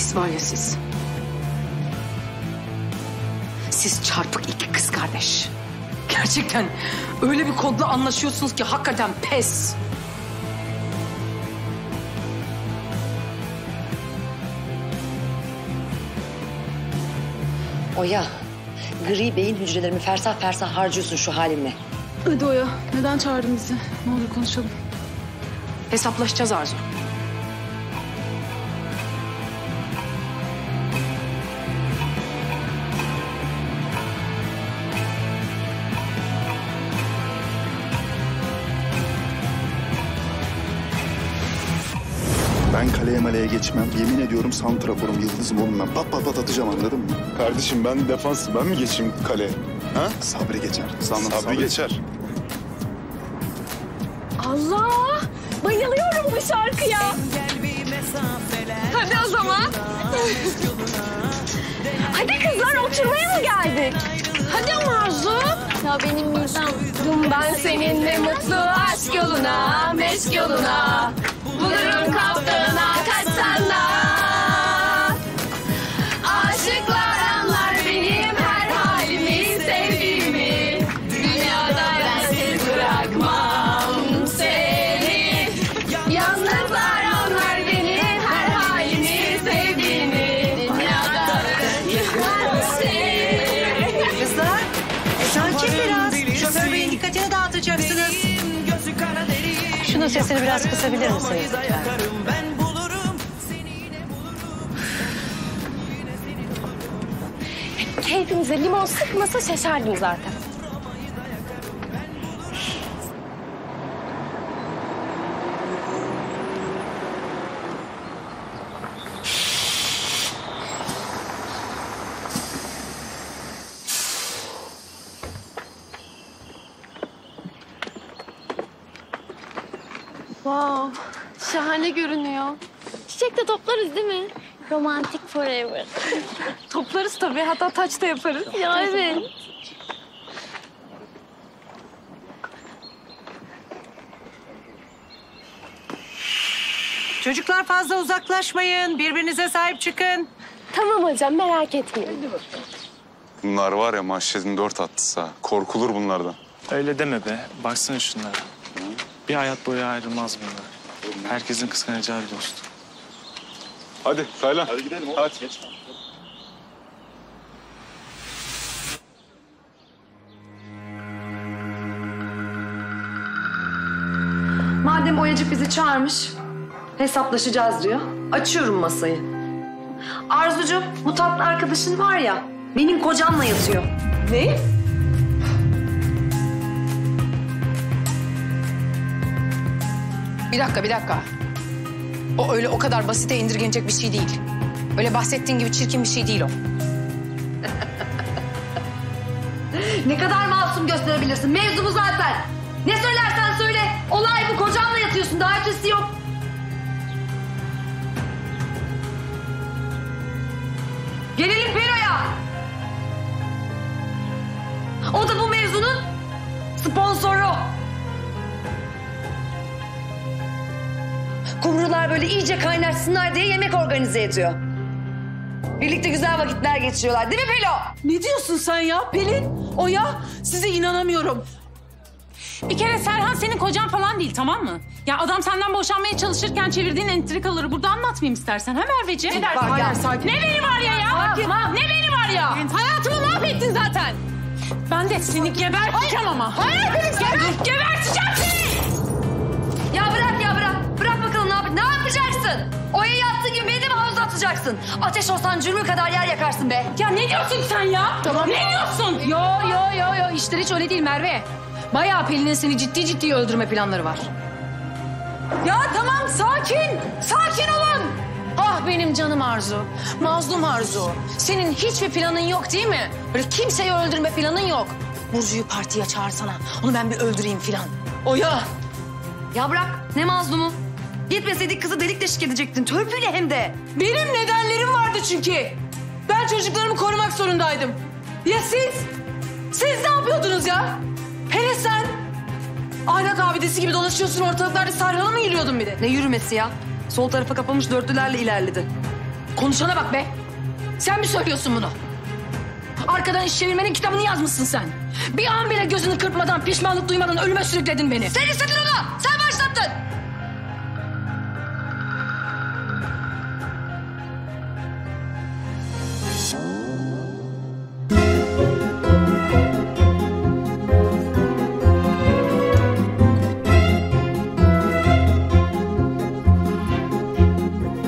Siz var ya siz. Siz çarpık iki kız kardeş. Gerçekten öyle bir kodla anlaşıyorsunuz ki hakikaten pes. Oya, gri beyin hücrelerimi fersah fersah harcıyorsun şu halinle. Hadi Oya, neden çağırdın bizi? Ne olur konuşalım. Hesaplaşacağız Arzu. Ben kaleye maleye geçmem. Yemin ediyorum santraforum, yıldızım oğlum ben. Pat pat pat atacağım, anladın mı? Kardeşim ben defans, ben mi geçeyim kaleye? Ha? Sabri geçer. Sabri geçer. Allah! Bayılıyorum bu şarkıya. Hadi o zaman. Hadi kızlar, oturmaya mı geldik? Hadi ama Arzu. Ya benim midem. Ben seninle mutlu aşk yoluna, meşk yoluna. Bulurum kaptığına kaçsan da. Aşıklar anlar benim her halimi, sevdiğimi. Dünyada bensiz bırakmam seni. Yalnızlar anlar benim her halimi, sevdiğimi. Dünyada bensiz bırakmam seni. Kızlar, sakin biraz. Şoför beyin dikkatini dağıtacaksınız. Şunun sesini biraz kısabilir misiniz lütfen? Keyfimize limon sıkmasa şaşardım zaten. Wow, şahane görünüyor. Çiçek de toplarız değil mi? Romantik forever. Toplarız tabii, hatta taç da yaparız. Ya evet. Çocuklar fazla uzaklaşmayın. Birbirinize sahip çıkın. Tamam hocam, merak etmeyin. Bunlar var ya manşetin 4 attısı ha. Korkulur bunlardan. Öyle deme be. Baksana şunlara. Bir hayat boyu ayrılmaz bunlar. Herkesin kıskanacağı bir dost. Hadi Taylan. Hadi gidelim oğlum. Hadi. Geç. Madem Oyacık bizi çağırmış, hesaplaşacağız diyor. Açıyorum masayı. Arzucuğum, bu tatlı arkadaşın var ya, benim kocamla yatıyor. Ne? Bir dakika. O öyle o kadar basite indirgenecek bir şey değil. Öyle bahsettiğin gibi çirkin bir şey değil o. Ne kadar masum gösterebilirsin? Mevzu bu zaten. Ne söylersen söyle. Olay bu. Kocamla yatıyorsun. Daha ötesi yok. Gelelim Pero'ya. O da bu mevzunun sponsoru. Kumrular böyle iyice kaynaşsınlar diye yemek organize ediyor. Birlikte güzel vakitler geçiriyorlar. Değil mi Pelo? Ne diyorsun sen ya Pelin? Oya, size inanamıyorum. Bir kere Serhan senin kocan falan değil, tamam mı? Ya adam senden boşanmaya çalışırken çevirdiğin entrikaları burada anlatmayayım istersen. Ha Merveciğim? Ne dersin? Hayır, sakin. Ne beni var ya? Sakin. Ne beni var ya? Hayatımı mahvettin zaten. Ben de seni geberteceğim ama. Geberteceğim seni! Ya bırak. Bırak bakalım ne yapacaksın? Oya'ya attığın gibi beni de mi havuza atacaksın? Ateş olsan cürmü kadar yer yakarsın be. Ya ne diyorsun sen ya? Tamam. Ne diyorsun? Yo, işler hiç öyle değil Merve. Bayağı Pelin'in seni ciddi öldürme planları var. Ya tamam, sakin olun. Ah benim canım Arzu, mazlum Arzu. Senin hiçbir planın yok değil mi? Böyle kimseyi öldürme planın yok. Burcu'yu partiye çağırsana, onu ben bir öldüreyim filan. Oya. Ya bırak, ne mazlumu? Gitmeseydik kızı delik deşik edecektin, törpüyle hem de. Benim nedenlerim vardı çünkü. Ben çocuklarımı korumak zorundaydım. Ya siz? Siz ne yapıyordunuz ya? Hele sen ahlak abidesi gibi dolaşıyorsun ortalıklarda, Serhan'a mı yürüyordun bir de? Ne yürümesi ya? Sol tarafa kapamış dörtlülerle ilerledi. Konuşana bak be. Sen mi söylüyorsun bunu? Arkadan iş çevirmenin kitabını yazmışsın sen. Bir an bile gözünü kırpmadan, pişmanlık duymadan ölüme sürükledin beni. Sen istedin onu. Sen başlattın.